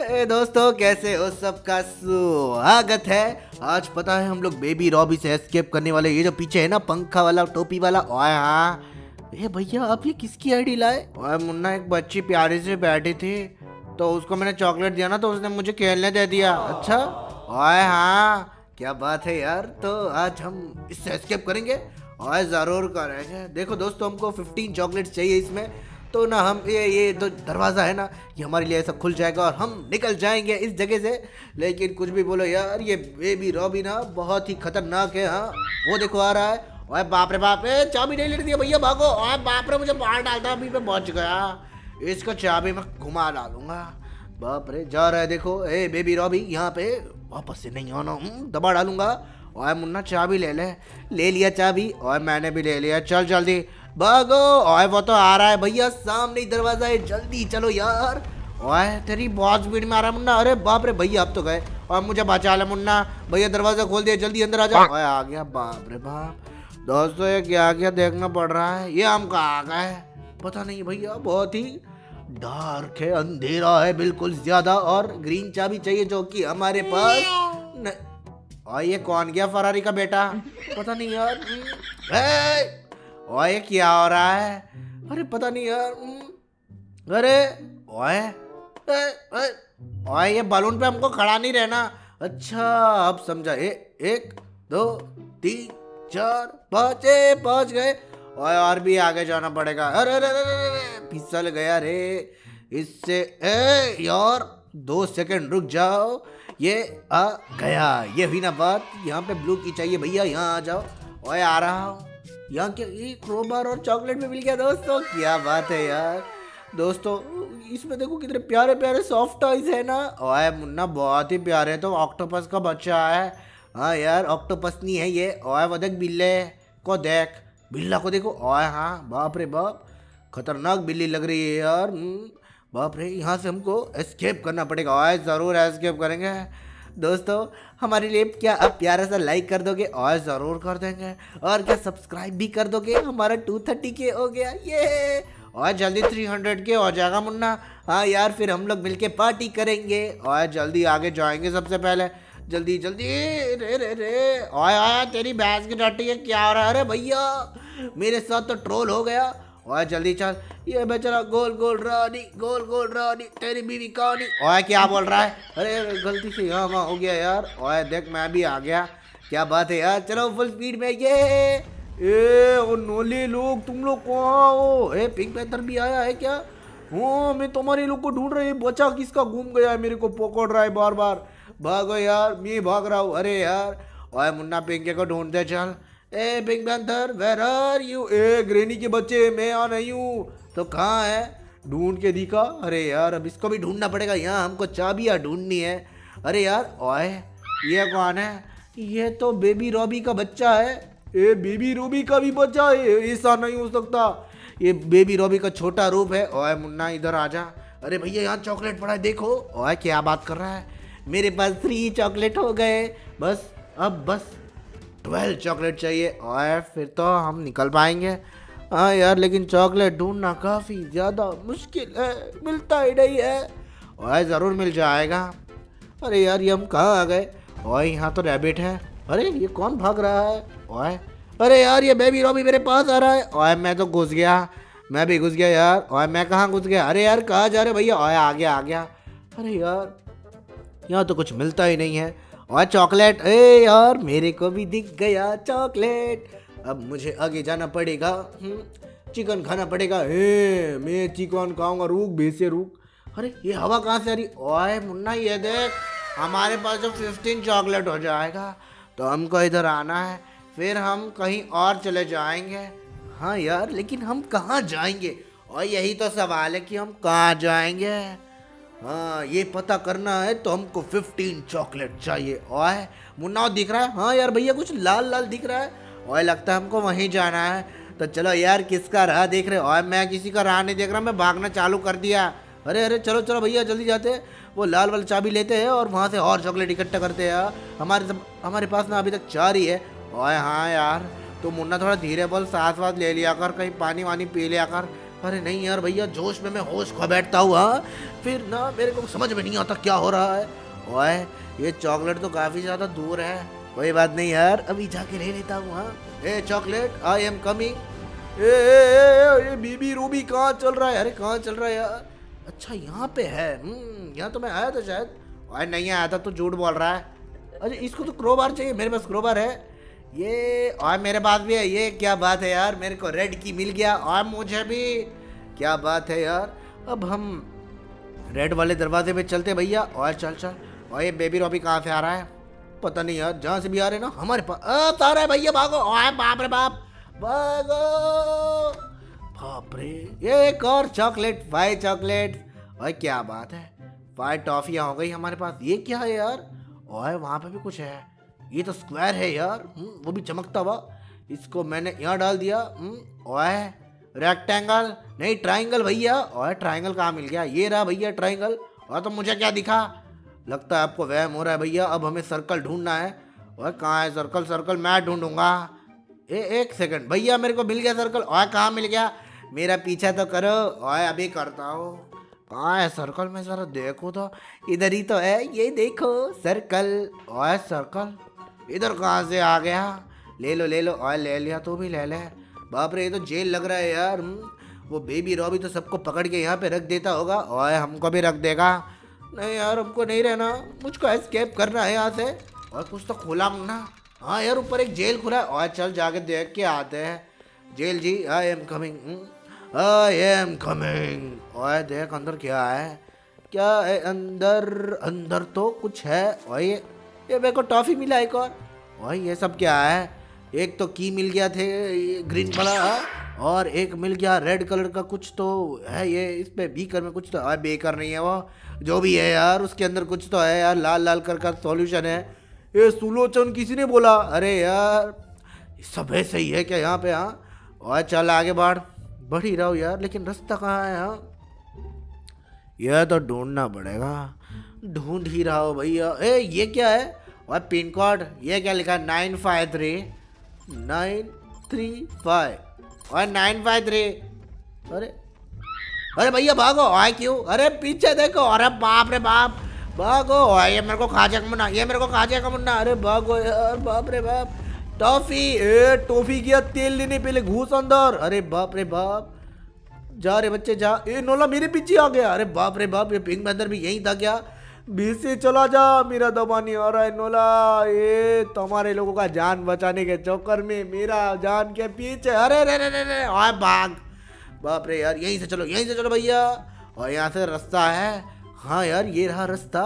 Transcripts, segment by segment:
दोस्तों कैसे हो, सबका स्वागत है। आज पता है हम लोग बेबी रॉबी से एस्केप करने वाले। ये जो पीछे है ना पंखा वाला टोपी वाला, ओए हाँ। ये भैया आप ये किसकी आईडी लाए? ओए मुन्ना, एक बच्ची प्यारी से बैठी थी तो उसको मैंने चॉकलेट दिया ना तो उसने मुझे खेलने दे दिया। अच्छा, ओए हाँ, क्या बात है यार। तो आज हम इससे एस्केप करेंगे और ज़रूर करेंगे। देखो दोस्तों, हमको 15 चॉकलेट्स चाहिए इसमें, तो ना हम ये तो दरवाज़ा है ना, ये हमारे लिए ऐसा खुल जाएगा और हम निकल जाएंगे इस जगह से। लेकिन कुछ भी बोलो यार, ये बेबी रॉबी ना बहुत ही खतरनाक है। हाँ, वो देखो आ रहा है। ओए बाप रे बाप, चाबी नहीं लेने दिया भैया, भागो। ओए बाप रे, मुझे बाहर डालता, अभी मैं पहुंच गया। इसका चाबी मैं घुमा डालूंगा। बाप रे, जा रहा है देखो। बेबी रॉबी, यहाँ पे वापस से नहीं आना, दबा डालूंगा। ओए मुन्ना, चाबी ले लिया चाबी। और मैंने भी ले लिया, चल जल्दी भागो। ओए वो तो आ रहा है भैया, सामने ही दरवाजा है, जल्दी चलो यार। ओए तेरी बहुत स्पीड में आ रहा है मुन्ना। अरे बाप रे भैया, अब तो गए। और मुझे बचा ले मुन्ना, भैया दरवाजा खोल दिया, जल्दी अंदर आ जा। ओए आ गया। बाप रे बाप दोस्तों, ये क्या क्या देखना पड़ रहा है। ये हम कहाँ आ गए पता नहीं भैया, बहुत ही डार्क है, अंधेरा है बिल्कुल ज्यादा। और ग्रीन चाबी चाहिए जो कि हमारे पास और ये कौन गया फरारी का बेटा, पता नहीं यार। ओए क्या हो रहा है? अरे पता नहीं यार। अरे ओए ओए, ये बलून पे हमको खड़ा नहीं रहना। अच्छा अब समझा। 1 2 3 4 5 पहुंच गए। और भी आगे जाना पड़ेगा। अरे अरे अरे, फिसल गया रे इससे। यार 2 सेकंड रुक जाओ, ये आ गया। ये हुई ना बात। यहाँ पे ब्लू की चाहिए भैया, यहाँ आ जाओ। ओए आ रहा हूँ। यहाँ क्या, ये क्रोबार और चॉकलेट में मिल गया दोस्तों, क्या बात है यार। दोस्तों इसमें देखो कितने प्यारे प्यारे सॉफ्ट टॉयज है ना। ओए मुन्ना, बहुत ही प्यारे। तो ऑक्टोपस का बच्चा है। हाँ यार, ऑक्टोपस नहीं है ये। ओए वो देख बिल्ले को, देख बिल्ला को देखो। ओए हाँ, बाप रे बाप, खतरनाक बिल्ली लग रही है यार। बाप रे, यहाँ से हमको एस्केप करना पड़ेगा। ओए ज़रूर एस्केप करेंगे दोस्तों। हमारे लिए क्या अब प्यारा सा लाइक कर दोगे? और ज़रूर कर देंगे। और क्या सब्सक्राइब भी कर दोगे? हमारा 230 के हो गया ये। और जल्दी 300 के हो जाएगा मुन्ना। हाँ यार, फिर हम लोग मिलके पार्टी करेंगे और जल्दी आगे जाएंगे सबसे पहले। जल्दी जल्दी। रे रे रे, ओए ओए, तेरी भैंस की टट्टी है, क्या हो रहा है? अरे भैया मेरे साथ तो ट्रोल हो गया। ओए जल्दी चल। ये बेचारा गोल गोल रानी, तेरी बीवी कहानी। ओए क्या बोल रहा है? अरे गलती से यहाँ वहाँ हो गया यार। ओए देख, मैं भी आ गया। क्या बात है यार, चलो फुल स्पीड में। ये ओ नोले लोग, तुम लोग कहाँ हो? पिंक पैंथर भी आया है क्या? हाँ, मैं तुम्हारे लोग को ढूंढ रही। बचा किसका गुम गया है, मेरे को पकड़ रहा है बार बार। भागो यार, मैं भाग रहा हूँ। अरे यार, ओए मुन्ना, पिंके को ढूंढते चल। Pink panther, where are you? Granny के बच्चे, मैं आ नहीं हूँ। तो कहाँ है? ढूंढ के दिखा। अरे यार, अब इसको भी ढूंढना पड़ेगा। यहाँ हमको चाबियाँ ढूंढनी है। अरे यार, ओए ये कौन है? ये तो बेबी रॉबी का बच्चा है। बेबी रॉबी का भी बच्चा है? ऐसा नहीं हो सकता, ये बेबी रॉबी का छोटा रूप है। ओए मुन्ना, इधर आ जा। अरे भैया, यहाँ चॉकलेट पड़ा है, देखो। ओए क्या बात कर रहा है? मेरे पास 3 चॉकलेट हो गए। अब बस 12 चॉकलेट चाहिए और फिर तो हम निकल पाएंगे। हाँ यार, लेकिन चॉकलेट ढूंढना काफ़ी ज़्यादा मुश्किल है, मिलता ही नहीं है। और ज़रूर मिल जाएगा। अरे यार, ये हम कहाँ आ गए? और यहाँ तो रैबिट है। अरे ये कौन भाग रहा है? ओए अरे यार, ये बेबी रॉबी मेरे पास आ रहा है। और मैं तो घुस गया, मैं भी घुस गया यार। और मैं कहाँ घुस गया? अरे यार, कहाँ जा रहे भैया? और आ गया। अरे यार, यहाँ तो कुछ मिलता ही नहीं है। और चॉकलेट, यार मेरे को भी दिख गया चॉकलेट। अब मुझे आगे जाना पड़ेगा, चिकन खाना पड़ेगा। मैं चिकन खाऊंगा। रुक भैंसे रुक। अरे ये हवा कहाँ से आ रही? ओए मुन्ना, ये देख, हमारे पास जो 15 चॉकलेट हो जाएगा तो हमको इधर आना है, फिर हम कहीं और चले जाएंगे। हाँ यार, लेकिन हम कहाँ जाएंगे? और यही तो सवाल है कि हम कहाँ जाएंगे। हाँ, ये पता करना है तो हमको 15 चॉकलेट चाहिए। ओए मुन्ना, दिख रहा है? हाँ यार भैया, कुछ लाल लाल दिख रहा है। ओए लगता है हमको वहीं जाना है। तो चलो यार, किसका राह देख रहे हो? और मैं किसी का राह नहीं देख रहा, मैं भागना चालू कर दिया। अरे अरे, चलो चलो भैया, जल्दी जाते हैं। वो लाल वाली चाबी लेते हैं और वहाँ से और चॉकलेट इकट्ठा करते हैं। हमारे पास ना अभी तक 4 ही है। ओए हाँ यार, तो मुन्ना थोड़ा धीरे बोल, सांस वास ले लिया कर, कहीं पानी वानी पी लिया कर। अरे नहीं यार भैया, जोश में मैं होश खो बैठता हूँ। हाँ फिर ना मेरे को समझ में नहीं आता क्या हो रहा है। ओए ये चॉकलेट तो काफी ज्यादा दूर है। कोई बात नहीं यार, अभी जाके ले लेता हूँ। हाँ a chocolate, I am coming. ये बीबी रूबी कहाँ चल रहा है? अरे कहाँ चल रहा है यार? अच्छा यहाँ पे है। यहाँ तो मैं आया था शायद। और नहीं आया था तो झूठ बोल रहा है। अरे इसको तो क्रोबार चाहिए, मेरे पास क्रोबार है ये, और मेरे पास भी है ये। क्या बात है यार, मेरे को रेड की मिल गया और मुझे भी। क्या बात है यार, अब हम रेड वाले दरवाजे पे चलते भैया। और चल चल। और ये बेबी रॉबी कहाँ से आ रहा है? पता नहीं यार, जहाँ से भी आ रहे ना हमारे पास आ रहा है भैया। भागो, ओए बाप रे बाप, भागो। बाप रे, ये एक और चॉकलेट, 5 चॉकलेट। और क्या बात है, 5 टॉफियाँ हो गई हमारे पास। ये क्या है यार? और वहाँ पे भी कुछ है। ये तो स्क्वायर है यार, वो भी चमकता हुआ। इसको मैंने यहाँ डाल दिया। ओए रेक्टेंगल नहीं, ट्राइंगल भैया। और ट्राइंगल कहाँ मिल गया? ये रहा भैया ट्राइंगल। और तो मुझे क्या दिखा? लगता है आपको वहम हो रहा है भैया। अब हमें सर्कल ढूंढना है। और कहाँ है सर्कल? सर्कल मैं ढूंढूंगा। एक सेकंड भैया, मेरे को मिल गया सर्कल। और कहाँ मिल गया? मेरा पीछा तो करो। और अभी करता हूँ। कहाँ है सर्कल? में जरा देखो तो, इधर ही तो है, ये देखो सर्कल। और सर्कल इधर कहाँ से आ गया? ले लो ले लो। और ले लिया तो भी ले ले। बाप रे, ये तो जेल लग रहा है यार। वो बेबी रॉबी तो सबको पकड़ के यहाँ पे रख देता होगा और हमको भी रख देगा। नहीं यार, हमको नहीं रहना, मुझको एस्केप करना है यहाँ से। और कुछ तो खुला ना। हाँ यार, ऊपर एक जेल खुला है। और चल जाके देख के आते हैं। जेल जी, I am coming, I am coming. और देख अंदर क्या है। क्या है अंदर? अंदर तो कुछ है। और ये मेरे को टॉफी मिला एक और ये सब क्या है? एक तो की मिल गया थे ग्रीन वाला, और एक मिल गया रेड कलर का कुछ तो है। ये इस पे बीकर में कुछ तो है। बेकर नहीं है वो, जो भी है यार, उसके अंदर कुछ तो है यार। लाल लाल कर का सॉल्यूशन है। ये सुलोचन किसी ने बोला। अरे यार, सब है सही है क्या यहाँ पे? हाँ और चल आगे बढ़ ही रहा हूँ यार, लेकिन रास्ता कहाँ है? हाँ यह तो ढूंढना पड़ेगा। ढूंढ ही रहा हो भैया। ये क्या है? और पिन कोड ये क्या लिखा है? 953 935 और 953। अरे भैया भागो। आए क्यों? अरे पीछे देखो। अरे बाप रे बाप, भागो। ये मेरे को खा जाएगा मुन्ना, ये मेरे को खा जाएगा मुन्ना। अरे भागो यार, बाप रे बाप। टॉफी, टॉफी किया तेल लेने, पहले घूस अंदर। अरे बाप रे बाप, जा रे बच्चे जा। नोला मेरे पीछे आ गया। अरे बाप रे बाप, ये पिंक पैंथर भी यहीं था क्या? बीच से चला जा, मेरा दबा नहीं आ रहा है नोला। ये तुम्हारे लोगों का जान बचाने के चक्कर में मेरा जान के पीछे। अरे रे रे रे रे, और भाग। बाप रे यार, यहीं से चलो, यहीं से चलो भैया। और यहाँ से रास्ता है। हाँ यार, ये रहा रास्ता।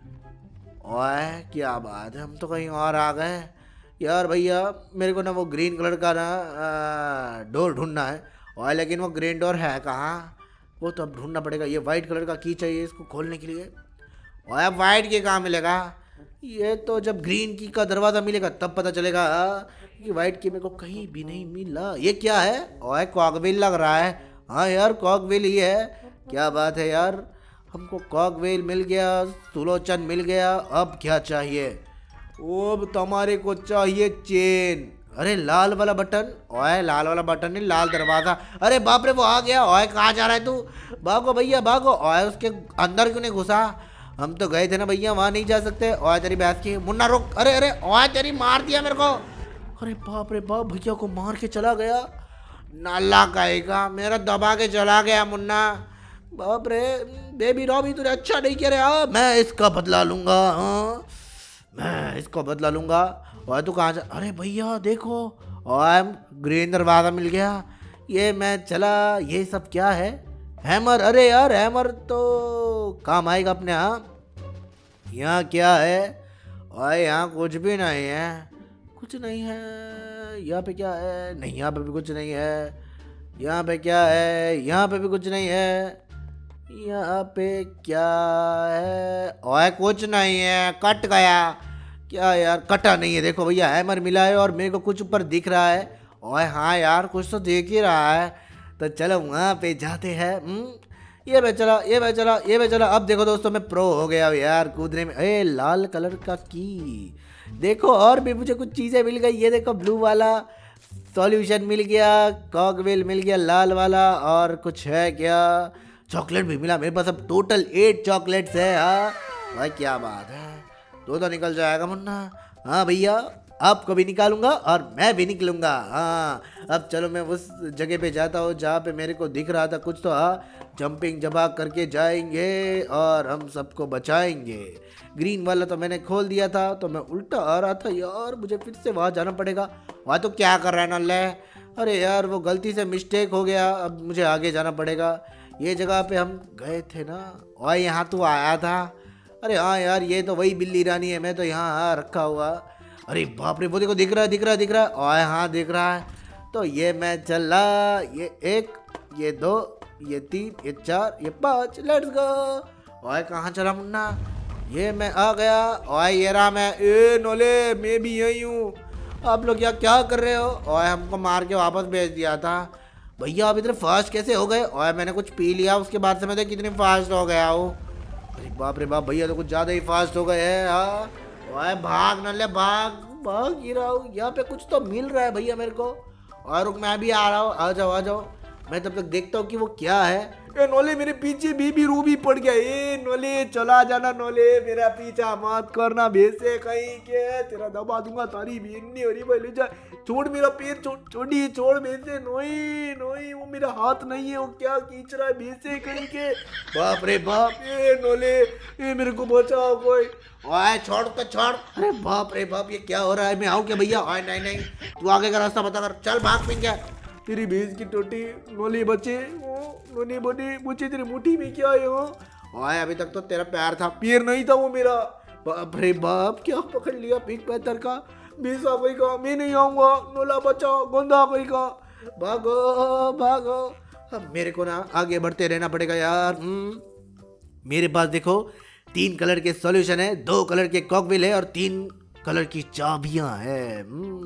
ओए क्या बात है, हम तो कहीं और आ गए यार। भैया मेरे को ना वो ग्रीन कलर का ना डोर ढूंढना है। और लेकिन वो ग्रीन डोर है कहाँ? वो तो अब ढूंढना पड़ेगा। ये वाइट कलर का की चाहिए इसको खोलने के लिए। और वाइट की कहाँ मिलेगा? ये तो जब ग्रीन की का दरवाज़ा मिलेगा तब पता चलेगा कि वाइट की मेरे को कहीं भी नहीं मिला। ये क्या है? और कॉकवेल लग रहा है। हाँ यार, कॉकवेल ही है। क्या बात है यार, हमको कॉकवेल मिल गया, सुलोचन मिल गया। अब क्या चाहिए? अब तुम्हारे को चाहिए चेन। अरे लाल वाला बटन। ओए लाल वाला बटन नहीं, लाल दरवाजा। अरे बाप रे, वो आ गया। ओए कहाँ जा रहा है तू? भागो भैया भागो। ओए उसके अंदर क्यों नहीं घुसा? हम तो गए थे ना भैया, वहाँ नहीं जा सकते। ओए तेरी बैस की मुन्ना रुक। अरे अरे, ओए तेरी मार दिया मेरे को। अरे बाप रे बाप, भैया को मार के चला गया। नाला कहेगा, मेरा दबा के चला गया मुन्ना। बाप रे, बेबी रॉबी तुझे अच्छा नहीं किया रे। मैं इसका बदला लूंगा। मैं इसको बदला लूंगा। और तू कहाँ जा? अरे भैया देखो, और ग्रीन दरवाजा मिल गया। ये मैं चला। ये सब क्या है? हैमर। अरे यार, हैमर तो काम आएगा अपने। यहाँ क्या है? और यहाँ कुछ भी नहीं है। कुछ नहीं है। यहाँ पे क्या है? नहीं, यहाँ पे भी कुछ नहीं है। यहाँ पे क्या है? यहाँ पे भी कुछ नहीं है। यहाँ पे क्या है? और कुछ नहीं है। कट गया क्या यार? कटा नहीं है। देखो भैया, हैमर मिला है और मेरे को कुछ ऊपर दिख रहा है। और हाँ यार, कुछ तो देख ही रहा है। तो चलो वहाँ पे जाते हैं। ये पे चला, ये पे चला, ये पे चला। अब देखो दोस्तों, मैं प्रो हो गया यार कूदने में। लाल कलर का की देखो, और भी मुझे कुछ चीज़ें मिल गई। ये देखो ब्लू वाला सॉल्यूशन मिल गया, कॉकवेल मिल गया लाल वाला, और कुछ है क्या? चॉकलेट भी मिला मेरे पास। अब टोटल 8 चॉकलेट्स है। हाँ भाई क्या बात है, दो तो निकल जाएगा मुन्ना। हाँ भैया आपको भी निकालूंगा और मैं भी निकलूंगा। हाँ अब चलो मैं उस जगह पे जाता हूँ जहाँ पे मेरे को दिख रहा था कुछ तो। हाँ जंपिंग जबाक करके जाएंगे और हम सबको बचाएंगे। ग्रीन वाला तो मैंने खोल दिया था, तो मैं उल्टा आ रहा था यार, मुझे फिर से वहाँ जाना पड़ेगा। वहाँ तो क्या कर रहा है नल्ले? अरे यार वो गलती से मिस्टेक हो गया, अब मुझे आगे जाना पड़ेगा। ये जगह पे हम गए थे ना, और यहाँ तो आया था। अरे हाँ यार ये तो वही बिल्ली रानी है, मैं तो यहाँ रखा हुआ। अरे बाप रे वो देखो, दिख रहा है दिख रहा है दिख रहा है, और हाँ दिख रहा है। तो ये मैं चला, ये 1, ये 2, ये 3, ये 4, ये 5, लेट्स गो। ओए कहाँ चला मुन्ना? ये मैं आ गया। ओए ये रहा मैं। ए नोले मैं भी यही हूँ। आप लोग क्या कर रहे हो? ओए हमको मार के वापस भेज दिया था। भैया आप इतने फास्ट कैसे हो गए? ओए मैंने कुछ पी लिया, उसके बाद से मैं तो कितनी फास्ट हो गया हूँ। अरे बाप रे बाप, भैया तो कुछ ज़्यादा ही फास्ट हो गए हैं। हाँ ओए भाग नल्ले भाग, भाग ही रहा हूँ। यहाँ पे कुछ तो मिल रहा है भैया मेरे को। और रुक मैं भी आ रहा हूँ, आ जाओ आ जाओ। मैं तब तक देखता हूँ कि वो क्या है। ए नोले मेरे पीछे बीबी रूबी पड़ गया। ए नोले चला जाना नोले, मेरा पीछा मत करना भैंसे कहीं के, तेरा दबा दूंगा तारी भी हो रही भाई। जा छोड़ मेरा पैर, छोड़ी छोड़ भैंसे। नोई नोई वो मेरा हाथ नहीं है, वो क्या खींच रहा है भैंसे कहीं के। बाप रे बाप, ए नोले ए मेरे को बचाओ कोई। ओए छोड़ तो छोड़। अरे बाप रे बाप ये क्या हो रहा है? मैं आऊँ क्या भैया? ओए नहीं नहीं तू आगे का रास्ता बता कर, चल भाग पिंग क्या। तेरी भैंस की टोटी नोली बचे, नोनी बनी मुझे तेरी मुट्ठी में क्या है? ओए अभी तक तो तेरा पैर था, पैर नहीं था वो मेरा। बाप रे बाप क्या पकड़ लिया पिक पैथर का। भैंसा कोई का, मैं नहीं आऊंगा। नोला बचाओ, गोंदा कोई का, भागो भागो। अब मेरे को ना आगे बढ़ते रहना पड़ेगा यार। मेरे पास देखो 3 कलर के सॉल्यूशन है, 2 कलर के कॉकवेल है और 3 कलर की चाबियां है।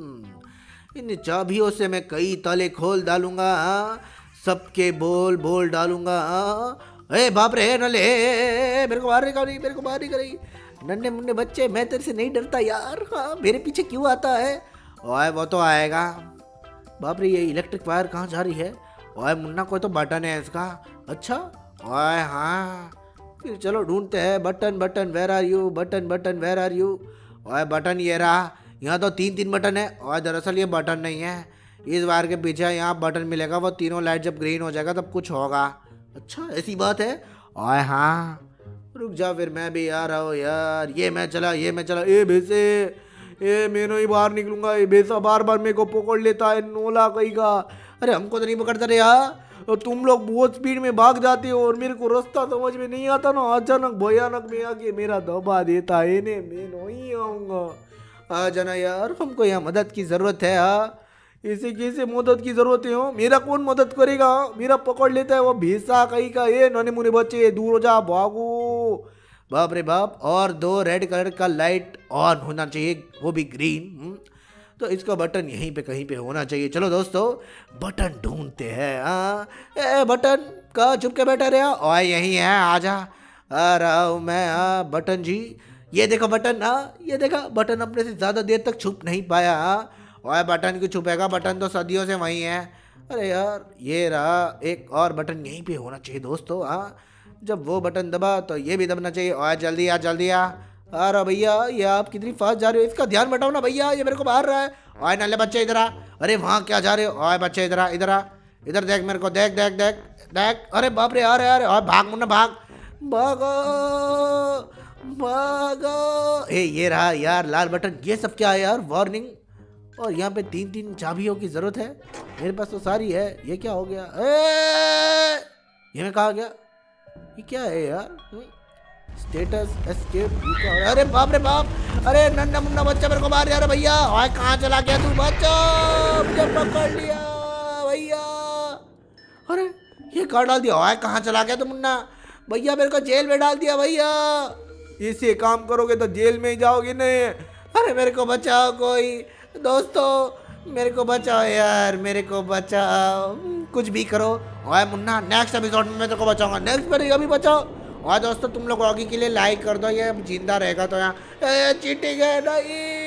इन चाबियों से मैं कई ताले खोल डालूंगा। सबके बोल बोल डालूंगा। ए बाप रे नले मेरे को मारने का नहीं, मेरे को मारने का नहीं। नन्हे मुन्ने बच्चे मैं तेरे से नहीं डरता यार। हाँ मेरे पीछे क्यों आता है? ओए वो तो आएगा। बाप रे ये इलेक्ट्रिक वायर कहाँ जा रही है? ओए मुन्ना कोई तो बटन है इसका। अच्छा ओए हाँ फिर चलो ढूंढते हैं। Button button where are you, button button where are you. ओए बटन ये रहा। यहाँ तो 3 बटन है। और दरअसल ये बटन नहीं है, इस वायर के पीछे यहाँ बटन मिलेगा। वो तीनों लाइट जब ग्रीन हो जाएगा तब कुछ होगा। अच्छा ऐसी बात है? ओए हाँ रुक जा फिर मैं भी आ रहा हूँ यार। ये मैं चला ये मैं चला। ए भैंसे ए मैं नहीं बाहर निकलूंगा। ये भैंसा बार बार मेरे को पकड़ लेता है, नोला कहीं का। अरे हमको तो नहीं पकड़ता रे यार, तो तुम लोग बहुत स्पीड में भाग जाते हो और मेरे को रास्ता समझ में नहीं आता ना। अचानक भयानक में आके मेरा दबा देता है ने, मैं नहीं आऊँगा। आ जाना यार, हमको यहाँ मदद की ज़रूरत है। हाँ ऐसे कैसे मदद की ज़रूरत है? हो मेरा कौन मदद करेगा? मेरा पकड़ लेता है वो भैंसा कहीं का। ये नन्हे मुन्ने बच्चे दूर हो जा, भागो। बाप रे बाप। और 2 रेड कलर का लाइट ऑन होना चाहिए, वो भी ग्रीन। तो इसका बटन यहीं पे कहीं पे होना चाहिए। चलो दोस्तों बटन ढूंढते हैं। हाँ ए बटन का चुप के बैठा रहा? और यही है, आजा आ रहा हूँ मैं। हाँ बटन जी ये देखो बटन। हाँ ये देखा बटन अपने से ज़्यादा देर तक छुप नहीं पाया। हाँ और बटन क्यों छुपेगा, बटन तो सदियों से वहीं है। अरे यार ये रहा, एक और बटन यहीं पे होना चाहिए दोस्तों। हाँ जब वो बटन दबा तो ये भी दबना चाहिए। और जल्दी आ जल्दी आ। अरे भैया ये आप कितनी फास्ट जा रहे हो, इसका ध्यान बटाओ ना भैया, ये मेरे को मार रहा है। ओए नल्ले बच्चे इधर आ। अरे वहाँ क्या जा रहे हो? ओए बच्चे इधर आ, इधर आ, इधर देख मेरे को, देख देख देख देख। अरे बाप रे आ रहे आ रहे। और भाग मुन्ना भाग, भागो भागो। ये रहा यार लाल बटन। ये सब क्या है यार? वार्निंग। और यहाँ पे 3 चाबियों की जरूरत है, मेरे पास तो सारी है। ये क्या हो गया? ये मैं कहाँ गया? ये क्या है यार? Status escape. अरे बाप रे बाप, अरे नन्ना मुन्ना बच्चा मेरे को मार जा रहा भैया। ओए कहाँ चला गया तू? बच्चा मुझे पकड़ लिया भैया। अरे ये कहाँ डाल दिया? ओए कहाँ चला गया तू मुन्ना? भैया मेरे को जेल में डाल दिया भैया। इसे काम करोगे तो जेल में ही जाओगे नहीं। अरे मेरे को बचाओ कोई, दोस्तों मेरे को बचाओ यार, मेरे को बचाओ, कुछ भी करो। ओए मुन्ना नेक्स्ट एपिसोड में मैं तेरे को बचाऊंगा। नेक्स्ट पर अभी बचाओ। और दोस्तों तुम लोग आगे के लिए लाइक कर दो, ये जिंदा रहेगा तो यहाँ चीटिंग है नहीं।